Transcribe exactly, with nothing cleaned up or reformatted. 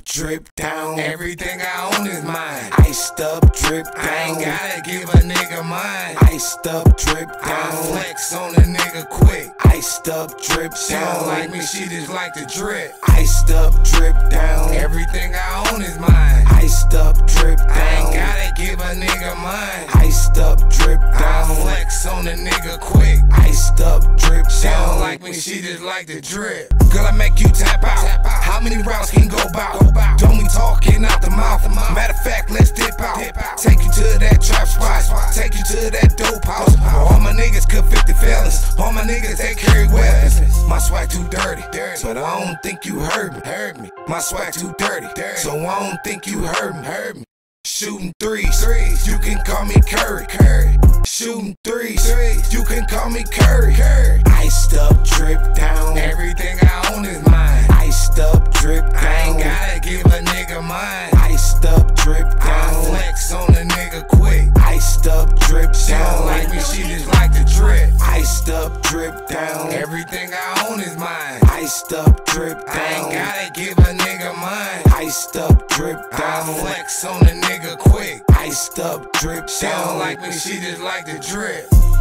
drip down. Everything I own is mine. Iced up, drip down. I ain't gotta give a nigga mine. Iced up, drip down. I flex on a nigga quick. Iced up, drip down. She don't like me, she just like to drip. Iced up, drip down. Everything I own is mine. Iced up, drip down. I ain't gotta give a nigga mine. Iced up, drip down. I flex on a nigga quick. Iced up, drip down. She don't like me, she just like to drip. Girl, I make you tap out. Tap out. How many rounds can go bout? Go bout. Don't be talking out the mouth. Matter of fact, let's dip out. Dip out. Take you to that trap spot. spot. Take you to that dope house. Dope house. All my niggas could fifty felons. All my niggas, they carry weapons. My swag too dirty, dirty. But I don't think you heard me. Heard me. My swag too dirty, dirty. So I don't think you heard me. Heard me. Shooting threes, threes, you can call me Curry, Curry. Shooting threes, threes, you can call me Curry, Curry. Iced up, drip down. Everything I own is mine. Iced up, drip down. I ain't gotta give a nigga mine. Iced up, drip down. I flex on a nigga quick. Iced up, drip down. She don't like me, she just like to drip. Iced up, drip down. Everything I own is mine. Iced up, drip down. I ain't gotta give a nigga mine. Iced up, drip down. I flex on a nigga quick. Iced up, drip down. She don't like me, she just like to drip.